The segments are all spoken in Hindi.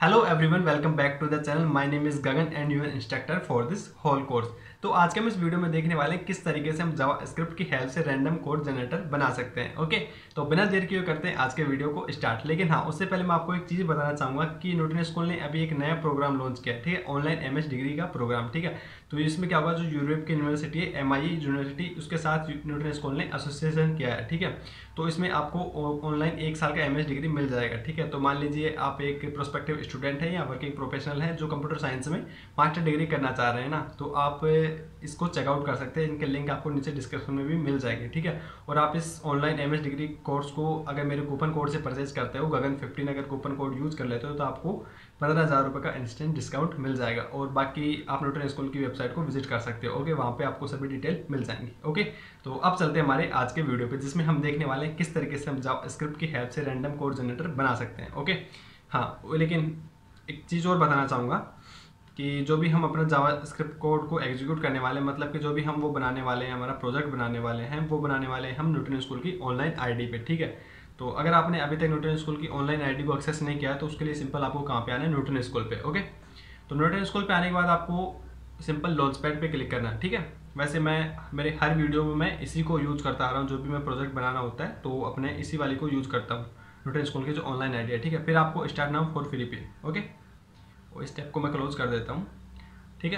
Hello everyone, welcome back to the channel. My name is Gagan and your instructor for this whole course. तो आज के हम इस वीडियो में देखने वाले हैं किस तरीके से हम जावास्क्रिप्ट की हेल्प से रैंडम कोड जनरेटर बना सकते हैं। ओके, तो बिना देर किए करते हैं आज के वीडियो को स्टार्ट। लेकिन हाँ, उससे पहले मैं आपको एक चीज़ बताना चाहूँगा कि न्यूटन स्कूल ने अभी एक नया प्रोग्राम लॉन्च किया है, ठीक है, ऑनलाइन एमएस डिग्री का प्रोग्राम। ठीक है, तो इसमें क्या होगा, जो यूरोप की यूनिवर्सिटी है एमआई यूनिवर्सिटी, उसके साथ न्यूटन स्कूल ने एसोसिएशन किया है। ठीक है, तो इसमें आपको ऑनलाइन 1 साल का एमएस डिग्री मिल जाएगा। ठीक है, तो मान लीजिए आप एक प्रोस्पेक्टिव स्टूडेंट है या वर्किंग प्रोफेशनल है जो कंप्यूटर साइंस में मास्टर डिग्री करना चाह रहे हैं ना, तो आप इसको चेकआउट कर सकते हैं। इनके लिंक आपको नीचे डिस्क्रिप्शन में भी मिल जाएगी। ठीक है, और आप इस ऑनलाइन एमएस डिग्री कोर्स को अगर मेरे कूपन कोड से परचेज करते हो, गगन15 अगर कूपन कोड यूज कर लेते हो, तो आपको 15,000 रुपये का इंस्टेंट डिस्काउंट मिल जाएगा। और बाकी आप न्यूटन स्कूल की वेबसाइट को विजिट कर सकते हो। ओके, वहाँ पे आपको सभी डिटेल मिल जाएंगी। ओके, तो अब चलते हैं हमारे आज के वीडियो पे, जिसमें हम देखने वाले हैं किस तरीके से हम जावास्क्रिप्ट की हेल्प से रैंडम कोड जनरेटर बना सकते हैं। ओके, हाँ, लेकिन एक चीज़ और बताना चाहूँगा कि जो भी हम अपना जावास्क्रिप्ट कोड को एग्जीक्यूट करने वाले हैं, मतलब कि जो भी हम वो बनाने वाले हैं, हमारा प्रोजेक्ट बनाने वाले हैं, वो बनाने वाले हैं हम न्यूटन स्कूल की ऑनलाइन आईडी पे। ठीक है, तो अगर आपने अभी तक न्यूटन स्कूल की ऑनलाइन आईडी को एक्सेस नहीं किया है, तो उसके लिए सिंपल आपको कहाँ पे आना है, न्यूटन स्कूल पे। ओके, तो न्यूटन स्कूल पे आने के बाद आपको सिंपल लॉन्च पैड पे क्लिक करना है। ठीक है, वैसे मैं मेरे हर वीडियो में मैं इसी को यूज करता आ रहा हूँ। जो भी मैं प्रोजेक्ट बनाना होता है तो अपने इसी वाली को यूज करता हूँ, न्यूटन स्कूल की जो ऑनलाइन आईडी है। ठीक है, फिर आपको स्टार्ट नाउ फॉर फ्री पे। ओके, और इस स्टेप को मैं क्लोज कर देता हूँ। ठीक है,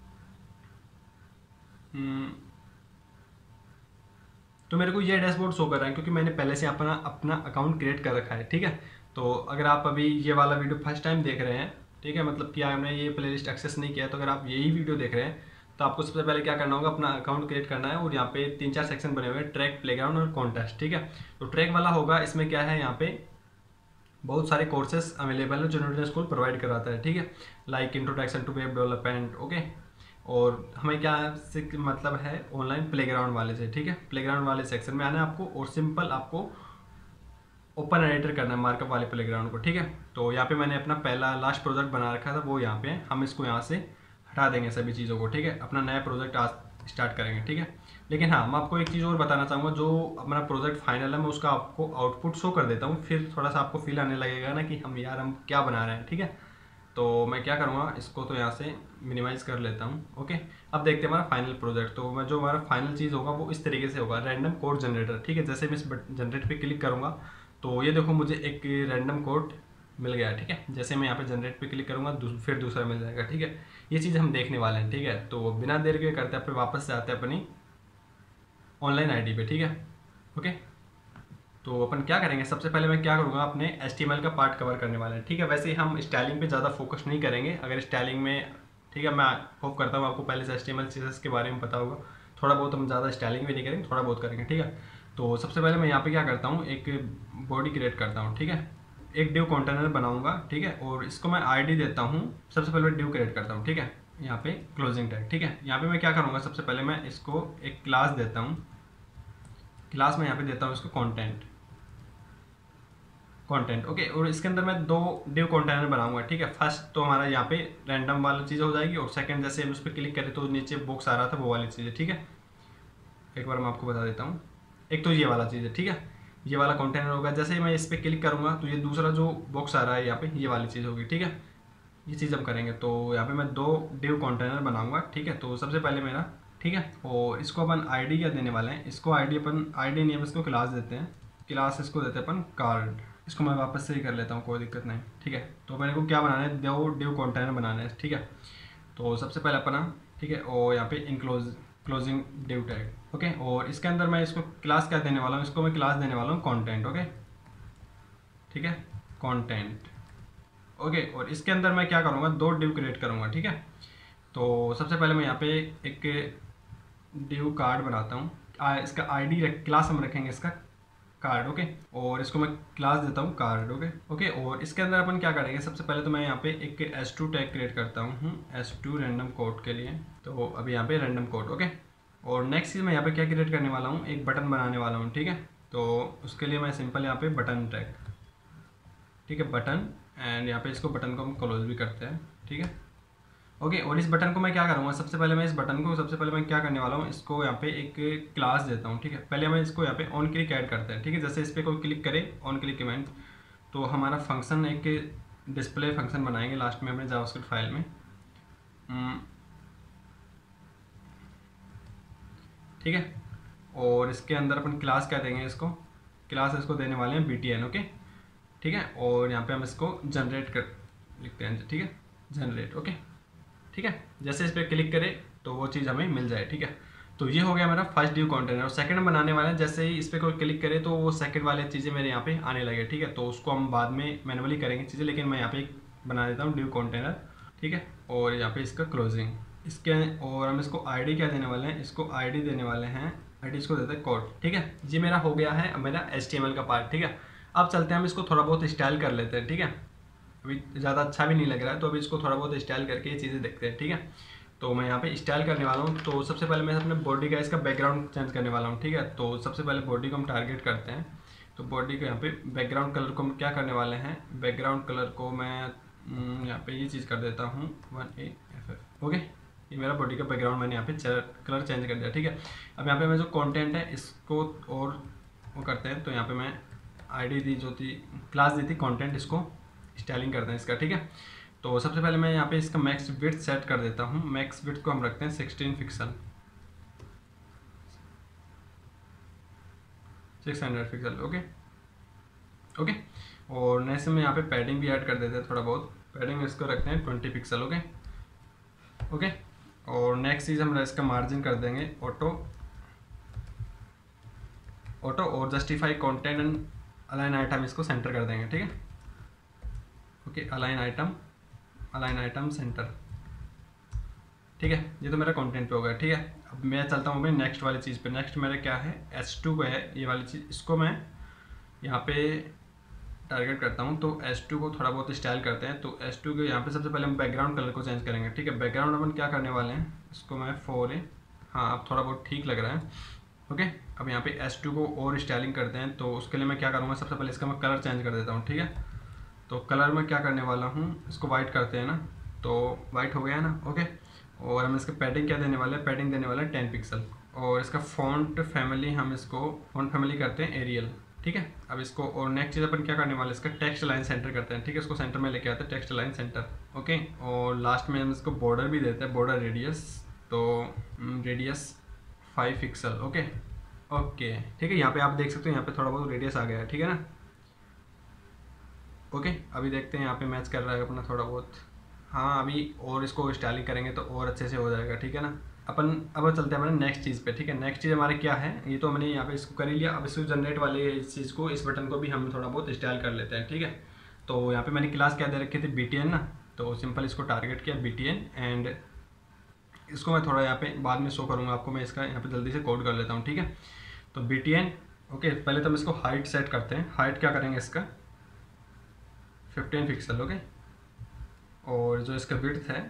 तो मेरे को ये डैशबोर्ड शो कर रहा है क्योंकि मैंने पहले से अपना अपना अकाउंट क्रिएट कर रखा है। ठीक है, तो अगर आप अभी ये वाला वीडियो फर्स्ट टाइम देख रहे हैं, ठीक है, मतलब कि आपने ये प्लेलिस्ट एक्सेस नहीं किया है, तो अगर आप यही वीडियो देख रहे हैं तो आपको सबसे पहले क्या करना होगा, अपना अकाउंट क्रिएट करना है। और यहाँ पे 3-4 सेक्शन बने हुए हैं, ट्रैक, प्लेग्राउंड और कॉन्टेस्ट। ठीक है, तो ट्रैक वाला होगा, इसमें क्या है, यहाँ पे बहुत सारे कोर्सेस अवेलेबल है जो न्यूटन स्कूल प्रोवाइड कराता है। ठीक है, like introduction to web development. Okay, और हमें क्या से मतलब है, ऑनलाइन प्लेग्राउंड वाले से। ठीक है, प्लेग्राउंड वाले सेक्शन में आना है आपको, और सिंपल आपको ओपन एडिटर करना है मार्कअप वाले प्लेग्राउंड को। ठीक है, तो यहाँ पे मैंने अपना पहला लास्ट प्रोजेक्ट बना रखा था, वो यहाँ पे है। हम इसको यहाँ से हटा देंगे सभी चीज़ों को। ठीक है, अपना नया प्रोजेक्ट आज स्टार्ट करेंगे। ठीक है, लेकिन हाँ, मैं आपको एक चीज़ और बताना चाहूँगा, जो अपना प्रोजेक्ट फाइनल है मैं उसका आपको आउटपुट शो कर देता हूँ, फिर थोड़ा सा आपको फील आने लगेगा ना कि हम क्या बना रहे हैं। ठीक है, तो मैं क्या करूँगा, इसको तो यहाँ से मिनिमाइज कर लेता हूँ। ओके, अब देखते हैं हमारा फाइनल प्रोजेक्ट। तो मैं जो हमारा फाइनल चीज़ होगा वो इस तरीके से होगा, रैंडम कोड जनरेटर। ठीक है, जैसे मैं इस जनरेट पे क्लिक करूँगा तो ये देखो मुझे एक रैंडम कोड मिल गया। ठीक है, जैसे मैं यहाँ पे जनरेट पे क्लिक करूँगा फिर दूसरा मिल जाएगा। ठीक है, ये चीज़ हम देखने वाले हैं। ठीक है, तो बिना देर के करते हैं, वापस से आते हैं अपनी ऑनलाइन आईडी पे। ठीक है, ओके, तो अपन क्या करेंगे, सबसे पहले मैं क्या करूँगा, अपने HTML का पार्ट कवर करने वाले हैं। ठीक है, वैसे हम स्टाइलिंग पे ज़्यादा फोकस नहीं करेंगे। अगर स्टाइलिंग में, ठीक है, मैं होप करता हूँ आपको पहले से HTML CSS के बारे में पता होगा। थोड़ा बहुत हम ज़्यादा स्टाइलिंग भी नहीं करेंगे, थोड़ा बहुत करेंगे। ठीक है, तो सबसे पहले मैं यहाँ पे क्या करता हूँ, एक बॉडी क्रिएट करता हूँ। ठीक है, एक डिव कंटेनर बनाऊँगा। ठीक है, और इसको मैं ID देता हूँ। सबसे पहले मैं डिव क्रिएट करता हूँ। ठीक है, यहाँ पे क्लोजिंग टैग। ठीक है, यहाँ पे मैं क्या करूँगा, सबसे पहले मैं इसको एक क्लास देता हूँ। क्लास में यहाँ पे देता हूँ इसको कंटेंट। ओके, और इसके अंदर मैं 2 डिव कंटेनर बनाऊंगा। ठीक है, फर्स्ट तो हमारा यहाँ पे रैंडम वाली चीज़ हो जाएगी, और सेकंड जैसे हम उस पर क्लिक करें तो नीचे बॉक्स आ रहा था वो वाली चीज़ है। ठीक है, एक बार मैं आपको बता देता हूँ। एक तो ये वाला चीज़ है। ठीक है, ये वाला कंटेनर होगा, जैसे ही मैं इस पर क्लिक करूँगा तो ये दूसरा जो बॉक्स आ रहा है यहाँ पे, ये वाली चीज़ होगी। ठीक है, ये चीज़ हम करेंगे। तो यहाँ पे मैं 2 डिव कंटेनर बनाऊंगा। ठीक है, तो सबसे पहले मेरा, ठीक है, और इसको अपन ID क्या देने वाले हैं, इसको ID नहीं है, इसको क्लास देते हैं। क्लास इसको देते हैं अपन कार्ड। इसको मैं वापस से ही कर लेता हूँ, कोई दिक्कत नहीं। ठीक है, तो मेरे को क्या बनाना है, 2 डिव कंटेनर बनाना है। ठीक है, तो सबसे पहले अपना, ठीक है, और यहाँ पे क्लोजिंग डिव टैग। ओके, और इसके अंदर मैं इसको क्लास क्या देने वाला हूँ, इसको मैं क्लास देने वाला हूँ कंटेंट। ओके, ठीक है, कंटेंट। ओके, और इसके अंदर मैं क्या करूँगा, 2 डिव क्रिएट करूँगा। ठीक है, तो सबसे पहले मैं यहाँ पे एक डिव कार्ड बनाता हूँ। इसका ID क्लास हम रखेंगे इसका कार्ड। ओके, और इसको मैं क्लास देता हूँ कार्ड। ओके, और इसके अंदर अपन क्या करेंगे, सबसे पहले तो मैं यहाँ पे एक S2 टैग क्रिएट करता हूँ, S2 रैंडम कोड के लिए। तो अभी यहाँ पे रैंडम कोड। ओके, और नेक्स्ट चीज़ मैं यहाँ पे क्या क्रिएट करने वाला हूँ, एक बटन बनाने वाला हूँ। ठीक है, तो उसके लिए मैं सिंपल यहाँ पे बटन टैग, ठीक है, बटन, एंड यहाँ पे इसको बटन को हम क्लोज भी करते हैं। ठीक है, ओके, और इस बटन को मैं क्या करूँगा, सबसे पहले मैं क्या करने वाला हूँ, इसको यहाँ पे एक क्लास देता हूँ। ठीक है, पहले हमें इसको यहाँ पे ऑन क्लिक ऐड करते हैं। ठीक है, जैसे इस पर कोई क्लिक करे, ऑन क्लिक इवेंट, तो हमारा फंक्शन एक डिस्प्ले फंक्शन बनाएंगे लास्ट में अपने जावास्क्रिप्ट फाइल में। ठीक है, और इसके अंदर अपन क्लास क्या देंगे, इसको क्लास इसको देने वाले हैं btn। ओके, ठीक है, और यहाँ पे हम इसको जनरेट कर लिखते हैं, ठीक है, जनरेट। ओके, ठीक है, जैसे इस पर क्लिक करें तो वो चीज़ हमें मिल जाए। ठीक है, तो ये हो गया मेरा फर्स्ट डिव कंटेनर। और सेकंड बनाने वाले हैं, जैसे ही इस पर कोई क्लिक करे तो वो सेकंड वाले चीज़ें मेरे यहाँ पे आने लगे। ठीक है, तो उसको हम बाद में मैनुअली करेंगे चीज़ें, लेकिन मैं यहाँ पे बना देता हूँ डिव कंटेनर। ठीक है, और यहाँ पे इसका क्लोजिंग इसके, और हम इसको आईडी क्या देने वाले हैं, इसको आईडी देने वाले हैं, आईडी इसको देते हैं कोड। ठीक है, ये मेरा हो गया है मेरा HTML का पार्ट। ठीक है, अब चलते हैं हम इसको थोड़ा बहुत स्टाइल कर लेते हैं। ठीक है, अभी ज़्यादा अच्छा भी नहीं लग रहा है, तो अभी इसको थोड़ा बहुत स्टाइल करके ये चीज़ें देखते हैं। ठीक है, तो मैं यहाँ पे स्टाइल करने वाला हूँ। तो सबसे पहले मैं अपने बॉडी का इसका बैकग्राउंड चेंज करने वाला हूँ। ठीक है, तो सबसे पहले बॉडी को हम टारगेट करते हैं। तो बॉडी को यहाँ पे बैकग्राउंड कलर को हम क्या करने वाले हैं, बैकग्राउंड कलर को मैं यहाँ पे ये चीज़ कर देता हूँ 1AFF। ओके, ये मेरा बॉडी का बैकग्राउंड मैंने यहाँ पे कलर चेंज कर दिया। ठीक है, अब यहाँ पे मैं जो कंटेंट है इसको और वो करते हैं। तो यहाँ पे मैं आईडी दी जो थी, क्लास दी थी कंटेंट, इसको स्टाइलिंग करते हैं इसका। ठीक है, तो सबसे पहले मैं यहाँ पे इसका मैक्स विड्थ सेट कर देता हूँ। मैक्स विड्थ को हम रखते हैं 16 पिक्सल, 600 पिक्सल। ओके ओके, और नेक्स्ट में यहाँ पे पैडिंग भी ऐड कर देते हैं थोड़ा बहुत। पैडिंग इसको रखते हैं 20 पिक्सल। ओके ओके, और नेक्स्ट चीज़ हम इसका मार्जिन कर देंगे ऑटो, और justify content and align item इसको सेंटर कर देंगे। ठीक है, ओके, अलाइन आइटम सेंटर। ठीक है, ये तो मेरा कंटेंट पे हो गया। ठीक है, अब मैं चलता हूँ अपनी नेक्स्ट वाली चीज़ पे। नेक्स्ट मेरा क्या है, H2 पे है ये वाली चीज़, इसको मैं यहाँ पे टारगेट करता हूँ। तो H2 को थोड़ा बहुत स्टाइल करते हैं। तो H2 को यहाँ पे सबसे पहले हम बैकग्राउंड कलर को चेंज करेंगे। ठीक है, बैकग्राउंड अपन क्या करने वाले हैं, इसको मैं 4A, हाँ अब थोड़ा बहुत ठीक लग रहा है। ओके, अब यहाँ पे H2 को और स्टाइलिंग करते हैं। तो उसके लिए मैं क्या करूँगा, सबसे पहले इसका मैं कलर चेंज कर देता हूँ। ठीक है, तो कलर में क्या करने वाला हूँ, इसको वाइट करते हैं ना, तो वाइट हो गया है ना। ओके, और हम इसका पैडिंग क्या देने वाले हैं, पैडिंग देने वाले हैं 10 पिक्सल। और इसका फॉन्ट फैमिली, हम इसको फॉन्ट फैमिली करते हैं एरियल। ठीक है, अब इसको, और नेक्स्ट चीज़ अपन क्या करने वाले हैं, इसका टेक्स्ट लाइन सेंटर करते हैं। ठीक है, इसको सेंटर में लेके आते हैं, टेक्स्ट लाइन सेंटर। ओके, और लास्ट में हम इसको बॉर्डर भी देते हैं, बॉर्डर रेडियस, तो रेडियस 5 पिक्सल। ओके ओके, ठीक है, यहाँ पे आप देख सकते हो यहाँ पे थोड़ा बहुत रेडियस आ गया है। ठीक है ना। ओके, अभी देखते हैं यहाँ पे मैच कर रहा है अपना थोड़ा बहुत। हाँ, अभी और इसको स्टाइलिंग करेंगे तो और अच्छे से हो जाएगा। ठीक है ना। अब चलते हैं हमारे नेक्स्ट चीज़ पे। ठीक है, नेक्स्ट चीज़ हमारे क्या है, ये तो हमने यहाँ पे इसको कर ही लिया। अब इसको जनरेट वाले इस चीज़ को, इस बटन को भी हम थोड़ा बहुत स्टाइल कर लेते हैं। ठीक है, तो यहाँ पे मैंने क्लास क्या दे रखी थी, BTN ना, तो सिंपल इसको टारगेट किया BTN, एंड इसको मैं थोड़ा यहाँ पे बाद में शो करूँगा आपको। मैं इसका यहाँ पे जल्दी से कोड कर लेता हूँ। ठीक है, तो BTN। ओके, पहले तो हम इसको हाइट सेट करते हैं। हाइट क्या करेंगे, इसका 15 पिक्सल। ओके, और जो इसका विड्थ है,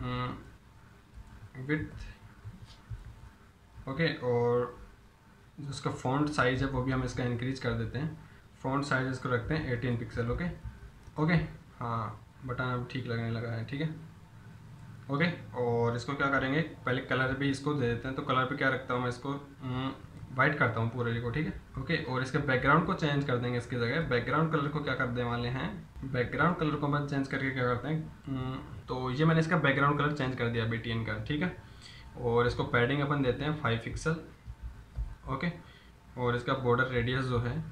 विड्थ, ओके, और जो इसका फॉन्ट साइज़ है वो भी हम इसका इंक्रीज कर देते हैं। फॉन्ट साइज इसको रखते हैं 18 पिक्सल। ओके ओके, हाँ बटन अब ठीक लगने लगा है। ठीक है, ओके, और इसको क्या करेंगे, पहले कलर भी इसको दे देते हैं। तो कलर पे क्या रखता हूँ मैं, इसको वाइट करता हूँ पूरे को। ठीक है, ओके, और इसके बैकग्राउंड को चेंज कर देंगे। इसकी जगह बैकग्राउंड कलर को क्या करने वाले हैं, बैकग्राउंड कलर को हम चेंज करके क्या करते हैं, तो ये मैंने इसका बैकग्राउंड कलर चेंज कर दिया BTN का। ठीक है, और इसको पैडिंग अपन देते हैं 5 पिक्सल। ओके, और इसका बॉर्डर रेडियस जो है,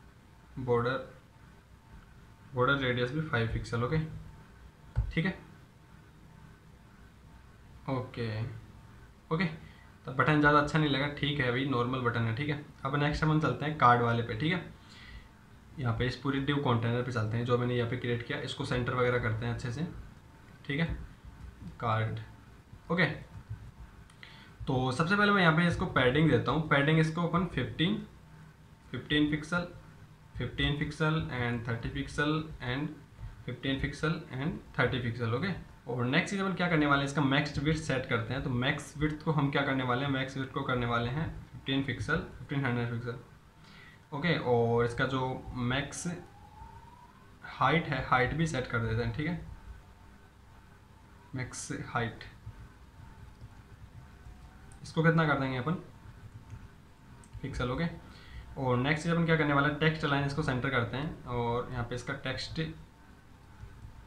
बॉर्डर रेडियस भी 5 पिक्सल। ओके, ठीक है, ओके ओके, तो बटन ज़्यादा अच्छा नहीं लगा, ठीक है, अभी नॉर्मल बटन है। ठीक है, अब नेक्स्ट हम चलते हैं कार्ड वाले पे। ठीक है, यहाँ पे इस पूरी डिव कंटेनर पे चलते हैं जो मैंने यहाँ पे क्रिएट किया, इसको सेंटर वगैरह करते हैं अच्छे से। ठीक है, कार्ड। ओके, तो सबसे पहले मैं यहाँ पे इसको पैडिंग देता हूँ। पैडिंग इसको अपन 15 pixel, 15 pixel and 30 pixel and 15 pixel and 30 pixel. Okay, और नेक्स्ट चीज़ अपन क्या करने वाले हैं, इसका मैक्स विड्थ सेट करते हैं। तो मैक्स विड्थ को हम क्या करने वाले हैं, मैक्स विड्थ को करने वाले हैं 15 पिक्सल, 1500 पिक्सल। ओके, और इसका जो मैक्स हाइट है, हाइट भी सेट कर देते हैं। ठीक है, मैक्स हाइट, इसको कितना कर देंगे अपन, पिक्सल। ओके, और नेक्स्ट चीज़ अपन क्या करने वाले हैं, टेक्स्ट लाइन इसको सेंटर करते हैं, और यहाँ पे इसका टेक्स्ट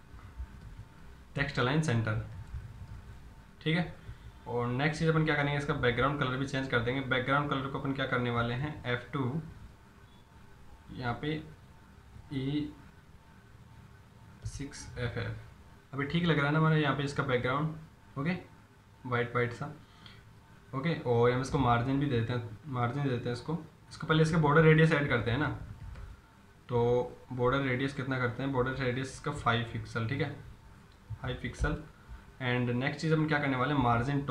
टेक्स्ट अलाइन सेंटर, ठीक है। और नेक्स्ट चीज़ अपन क्या करेंगे, इसका बैकग्राउंड कलर भी चेंज कर देंगे। बैकग्राउंड कलर को अपन क्या करने वाले हैं, F2 यहाँ पे E6FF, अभी ठीक लग रहा है ना हमारे यहाँ पे इसका बैकग्राउंड, ओके, वाइट वाइट सा, ओके। और हम इसको मार्जिन भी देते हैं, मार्जिन देते हैं इसको पहले इसके बॉर्डर रेडियस ऐड करते हैं ना, तो बॉर्डर रेडियस कितना करते हैं, बॉर्डर रेडियस का 5 पिक्सल, ठीक है, 5 पिक्सल। एंड नेक्स्ट चीज़ हम क्या करने वाले हैं, margin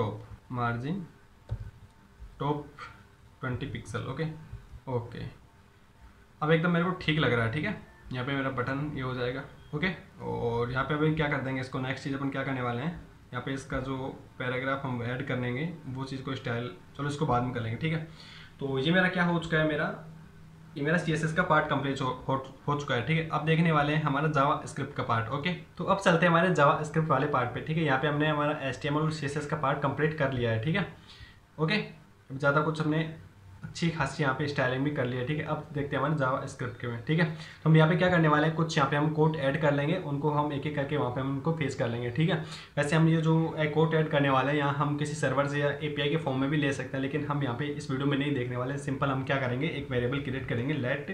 top 20 pixel, okay okay. अब एकदम मेरे को ठीक लग रहा है, ठीक है। यहाँ पे मेरा बटन ये हो जाएगा, ओके। और यहाँ पे अभी क्या कर देंगे इसको, नेक्स्ट चीज़ अपन क्या करने वाले हैं, यहाँ पे इसका जो पैराग्राफ हम ऐड कर लेंगे वो चीज़ को स्टाइल, चलो इसको बाद में कर लेंगे, ठीक है। तो ये मेरा क्या हो चुका है, ये मेरा CSS का पार्ट कंप्लीट हो चुका है, ठीक है। अब देखने वाले हैं हमारा जावा स्क्रिप्ट का पार्ट, ओके। तो अब चलते हैं हमारे जावा स्क्रिप्ट वाले पार्ट पे, ठीक है। यहाँ पे हमने हमारा HTML और CSS का पार्ट कंप्लीट कर लिया है, ठीक है, ओके। अब ज़्यादा कुछ हमने अच्छी खासी यहाँ पे स्टाइलिंग भी कर लिया है, ठीक है। अब देखते हैं हमारे जावा स्क्रिप्ट के में, ठीक है। तो हम यहाँ पे क्या करने वाले हैं, कुछ यहाँ पे हम कोड ऐड कर लेंगे, उनको हम एक एक करके वहाँ पे हम उनको फेस कर लेंगे, ठीक है। वैसे हम ये जो कोड ऐड करने वाले हैं यहाँ हम किसी सर्वर से या API के फॉर्म में भी ले सकते हैं, लेकिन हम यहाँ पे इस वीडियो में नहीं देखने वाले। सिंपल हम क्या करेंगे, एक वेरिएबल क्रिएट करेंगे लेट,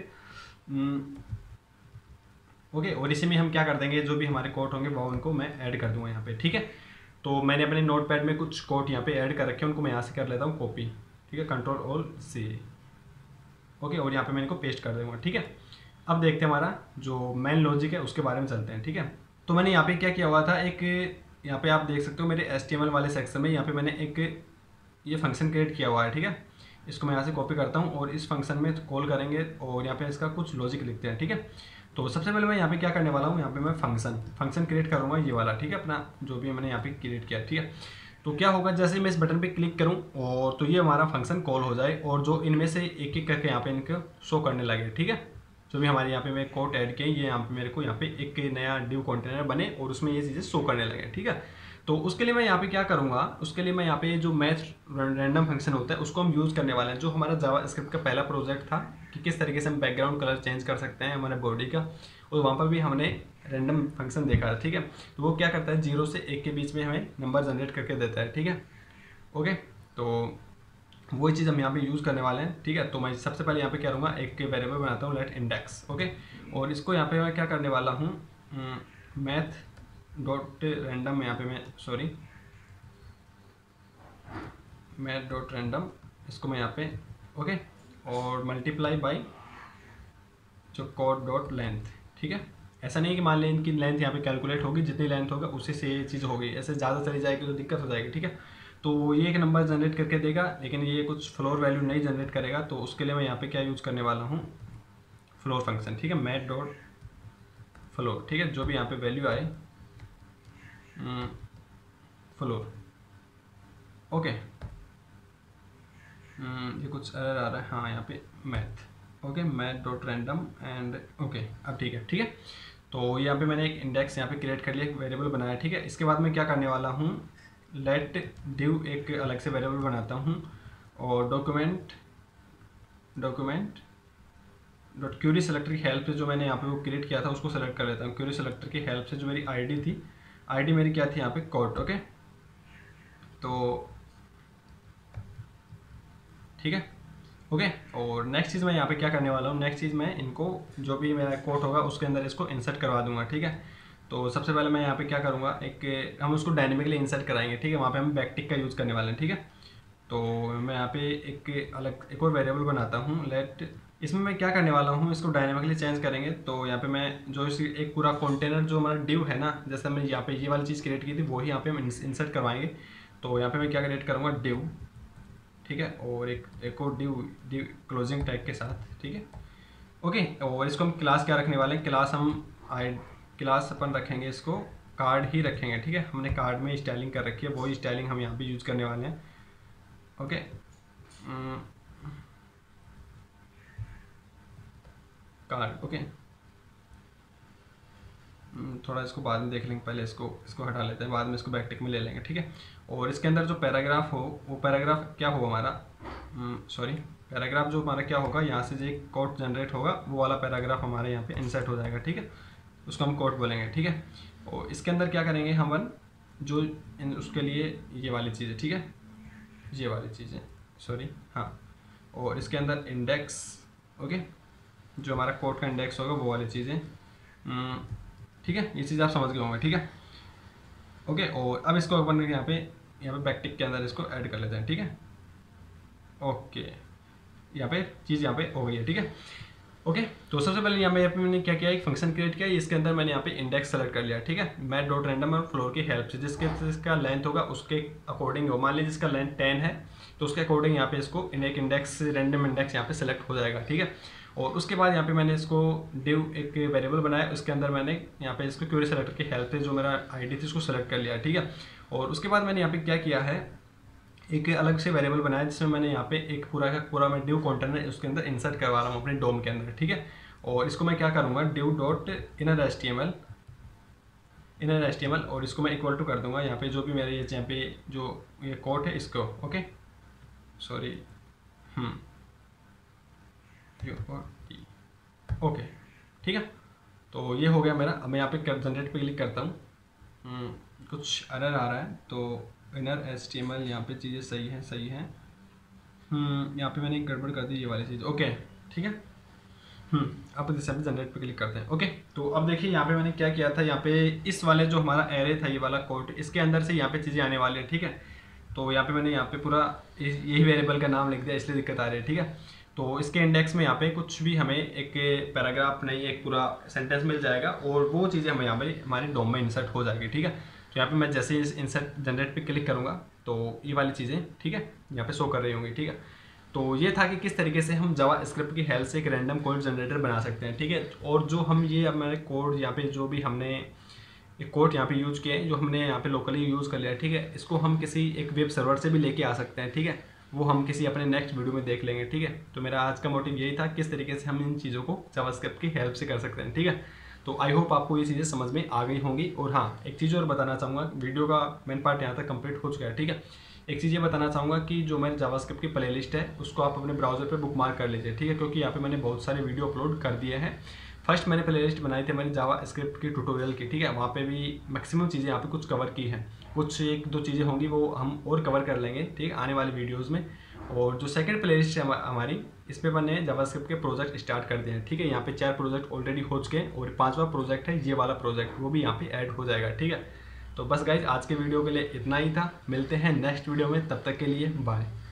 ओके। और इसी में हम क्या कर देंगे, जो भी हमारे कोड होंगे वो उनको मैं ऐड कर दूंगा यहाँ पे, ठीक है। तो मैंने अपने नोटपैड में कुछ कोड यहाँ पे ऐड कर रखे हैं, उनको मैं यहाँ से कर लेता हूँ कॉपी, ठीक है, Ctrl+C, ओके। और यहाँ पे मैं इनको पेस्ट कर दूंगा, ठीक है। अब देखते हैं हमारा जो मेन लॉजिक है उसके बारे में चलते हैं, ठीक है। तो मैंने यहाँ पे क्या किया हुआ था, एक यहाँ पे आप देख सकते हो मेरे HTML वाले सेक्शन में यहाँ पे मैंने एक ये फंक्शन क्रिएट किया हुआ है, ठीक है। इसको मैं यहाँ से कॉपी करता हूँ और इस फंक्शन में कॉल करेंगे और यहाँ पे इसका कुछ लॉजिक लिखते हैं, ठीक है। तो सबसे पहले मैं यहाँ पे क्या करने वाला हूँ, यहाँ पे मैं फंक्शन क्रिएट करूँगा ये वाला, ठीक है, अपना जो भी मैंने यहाँ पे क्रिएट किया, ठीक है। तो क्या होगा, जैसे मैं इस बटन पे क्लिक करूं और तो ये हमारा फंक्शन कॉल हो जाए और जो इनमें से एक एक करके यहाँ पे इनको शो करने लगे, ठीक है। जो भी हमारे यहाँ पे मैं कोड ऐड किए, ये यहाँ पे मेरे को यहाँ पे एक नया डिव कंटेनर बने और उसमें ये चीज़ें शो करने लगे, ठीक है। तो उसके लिए मैं यहाँ पे क्या करूँगा, उसके लिए मैं यहाँ पे जो मैथ रैंडम फंक्शन होता है उसको हम यूज़ करने वाले हैं। जो हमारा जावा स्क्रिप्ट का पहला प्रोजेक्ट था कि किस तरीके से हम बैकग्राउंड कलर चेंज कर सकते हैं हमारे बॉडी का, और वहाँ पर भी हमने रैंडम फंक्शन देखा है, ठीक है। तो वो क्या करता है, 0 से 1 के बीच में हमें नंबर जनरेट करके देता है, ठीक है, ओके। तो वही चीज़ हम यहाँ पे यूज़ करने वाले हैं, ठीक है। तो मैं सबसे पहले यहाँ पे क्या करूँगा, एक वेरिएबल बनाता हूँ लेट इंडेक्स, ओके। और इसको यहाँ पे मैं क्या करने वाला हूँ, मैथ.रैंडम, यहाँ पे मैं मैथ.रैंडम, इसको मैं यहाँ पे, ओके। और मल्टीप्लाई बाई जो कोड.लेंथ, ठीक है। ऐसा नहीं कि मान लें इनकी लेंथ यहाँ पे कैलकुलेट होगी, जितनी लेंथ होगा उसी से ये चीज़ होगी, ऐसे ज़्यादा चली जाएगी तो दिक्कत हो जाएगी, ठीक है। तो ये एक नंबर जनरेट करके देगा, लेकिन ये कुछ फ्लोर वैल्यू नहीं जनरेट करेगा। तो उसके लिए मैं यहाँ पे क्या यूज़ करने वाला हूँ, फ्लोर फंक्शन, ठीक है, मैथ.फ्लोर, ठीक है। जो भी यहाँ पे वैल्यू आए फ्लोर, ओके। ये कुछ एरर आ रहा है, हाँ यहाँ पे मैथ, ओके, मैथ.रैंडम एंड ओके। अब ठीक है। तो यहाँ पे मैंने एक इंडेक्स यहाँ पे क्रिएट कर लिया, एक वेरिएबल बनाया, ठीक है। इसके बाद मैं क्या करने वाला हूँ, लेट डिव एक अलग से वेरिएबल बनाता हूँ और डॉक्यूमेंट डॉट क्यूरी सेलेक्टर की हेल्प से जो मैंने यहाँ पे वो क्रिएट किया था उसको सेलेक्ट कर लेता हूँ। क्यूरी सेलेक्टर की हेल्प से जो मेरी आईडी थी, आईडी मेरी क्या थी यहाँ पे, कोड, ओके। तो ठीक है, ओके। और नेक्स्ट चीज़ मैं यहाँ पे क्या करने वाला हूँ, नेक्स्ट चीज़ मैं इनको जो भी मेरा कोड होगा उसके अंदर इसको इंसर्ट करवा दूंगा, ठीक है। तो सबसे पहले मैं यहाँ पे क्या करूँगा, एक हम उसको डायनेमिकली इंसर्ट कराएंगे, ठीक है। वहाँ पे हम बैकटिक का यूज़ करने वाले हैं, ठीक है। तो मैं यहाँ पे एक और वेरिएबल बनाता हूँ लेट, इसमें मैं क्या करने वाला हूँ, इसको डायनेमिकली चेंज करेंगे। तो यहाँ पे मैं जो इस एक पूरा कंटेनर जो हमारा डिव है ना, जैसे मैंने यहाँ पे ये वाली चीज़ क्रिएट की थी वही यहाँ पे हम इंसर्ट करवाएंगे। तो यहाँ पे मैं क्या क्रिएट करूँगा, डिव, ठीक है, और एक और डिव क्लोजिंग टैग के साथ, ठीक है, ओके। और इसको हम क्लास क्या रखने वाले हैं, क्लास अपन रखेंगे इसको कार्ड ही रखेंगे, ठीक है। हमने कार्ड में स्टाइलिंग कर रखी है, वही स्टाइलिंग हम यहाँ पे यूज़ करने वाले हैं, ओके। Card, okay. थोड़ा इसको बाद में देख लेंगे, पहले इसको हटा लेते हैं, बाद में इसको बैकटिक में ले लेंगे, ठीक है। और इसके अंदर जो पैराग्राफ हो वो पैराग्राफ क्या हो हमारा, पैराग्राफ जो हमारा क्या होगा, यहाँ से जो एक कोड जनरेट होगा वो वाला पैराग्राफ हमारे यहाँ पे इंसर्ट हो जाएगा, ठीक है। उसको हम कोड बोलेंगे, ठीक है। और इसके अंदर क्या करेंगे हम जो उसके लिए ये वाली चीज़ है, ठीक है, ये वाली चीज़ें, सॉरी हाँ, और इसके अंदर इंडेक्स, ओके, जो हमारा कोड का इंडेक्स होगा वो वाली चीज़ें, ठीक है, ये चीज़ आप समझ गए होंगे, ठीक है, ओके। और अब इसको अपन यहाँ पे बैकटिक के अंदर इसको ऐड कर लेते हैं, ठीक है, ओके, यहाँ पे चीज़ यहाँ पे हो गई है, ठीक है, ओके। तो सबसे पहले यहाँ पे मैंने क्या किया, एक फंक्शन क्रिएट किया, इसके अंदर मैंने यहाँ पे इंडेक्स सेलेक्ट कर लिया, ठीक है, मैथ डॉट रैंडम और फ्लोर की हेल्प से, जिसका लेंथ होगा उसके अकॉर्डिंग हो, मान लीजिए जिसका लेंथ 10 है तो उसके अकॉर्डिंग यहाँ पे इसको एक इंडेक्स, रैंडम इंडेक्स यहाँ पे सेलेक्ट हो जाएगा, ठीक है। और उसके बाद यहाँ पे मैंने इसको डिव एक वेरिएबल बनाया, उसके अंदर मैंने यहाँ पे इसको क्वेरी सेलेक्टर की हेल्प से जो मेरा आईडी थी उसको सेलेक्ट कर लिया, ठीक है। और उसके बाद मैंने यहाँ पे क्या किया है, एक अलग से वेरिएबल बनाया जिसमें मैंने यहाँ पे एक पूरा का पूरा मैं डिव कंटेनर उसके अंदर इंसर्ट करवा रहा हूँ अपने डोम के अंदर, ठीक है। और इसको मैं क्या करूँगा, div dot inner H T M L, और इसको मैं इक्वल टू कर दूंगा यहाँ पे जो भी मेरे यहाँ पे जो ये कोड है इसको, ओके, सॉरी, ओके, ठीक है। तो ये हो गया मेरा। अब मैं यहाँ पे जनरेट पे क्लिक करता हूँ, कुछ एरर आ रहा है, तो इनर HTML यहाँ पे चीज़ें सही हैं, यहाँ पे मैंने एक गड़बड़ कर दी ये वाली चीज़, ओके, ठीक है। अब जैसे अभी जनरेट पे क्लिक करते हैं, ओके। तो अब देखिए यहाँ पे मैंने क्या किया था, यहाँ पे इस वाले जो हमारा एरे था, ये वाला कोड, इसके अंदर से यहाँ पे चीज़ें आने वाली है, ठीक है। तो यहाँ पे मैंने यहाँ पे पूरा यही वेरिएबल का नाम लिख दिया, इसलिए दिक्कत आ रही है, ठीक है। तो इसके इंडेक्स में यहाँ पे कुछ भी हमें एक पैराग्राफ नहीं, एक पूरा सेंटेंस मिल जाएगा, और वो चीज़ें हमें यहाँ पे हमारी डोम में इंसर्ट हो जाएगी, ठीक है। तो यहाँ पे मैं जैसे ही इंसर्ट जनरेट पे क्लिक करूँगा तो ये वाली चीज़ें, ठीक है, यहाँ पे शो कर रही होंगी, ठीक है। तो ये था कि किस तरीके से हम जावा स्क्रिप्ट की हेल्प से एक रैंडम कोड जनरेटर बना सकते हैं, ठीक है। और जो हम ये हमारे कोड यहाँ पे जो भी हमने एक कोड यहाँ पे यूज़ किया है, जो हमने यहाँ पे लोकली यूज़ कर लिया है, ठीक है, इसको हम किसी एक वेब सर्वर से भी लेके आ सकते हैं, ठीक है। वो हम किसी अपने नेक्स्ट वीडियो में देख लेंगे, ठीक है। तो मेरा आज का मोटिव यही था, किस तरीके से हम इन चीज़ों को जावास्क्रिप्ट की हेल्प से कर सकते हैं, ठीक है। तो आई होप आपको ये चीज़ें समझ में आ गई होंगी। और हाँ, एक चीज़ और बताना चाहूँगा, वीडियो का मेन पार्ट यहाँ तक कंप्लीट हो चुका है, ठीक है। एक चीज़ ये बताना चाहूँगा कि जो मेरे जावास्क्रिप्ट की प्लेलिस्ट है उसको आप अपने ब्राउज़र पे बुकमार्क कर लीजिए, ठीक है, क्योंकि यहाँ पे मैंने बहुत सारे वीडियो अपलोड कर दिए हैं। फर्स्ट मैंने प्लेलिस्ट बनाई थी मेरी जावास्क्रिप्ट की ट्यूटोरियल की, ठीक है, वहाँ पे भी मैक्सिमम चीज़ें यहाँ पे कुछ कवर की हैं, कुछ एक दो चीज़ें होंगी वो हम और कवर कर लेंगे, ठीक है, आने वाले वीडियोज़ में। और जो सेकंड प्लेलिस्ट है हमारी, इस पे मैंने जावास्क्रिप्ट के प्रोजेक्ट स्टार्ट कर दिए हैं, ठीक है। यहाँ पे 4 प्रोजेक्ट ऑलरेडी हो चुके हैं, और 5वां प्रोजेक्ट है ये वाला प्रोजेक्ट, वो भी यहाँ पे ऐड हो जाएगा, ठीक है। तो बस गाइज आज के वीडियो के लिए इतना ही था, मिलते हैं नेक्स्ट वीडियो में, तब तक के लिए बाय।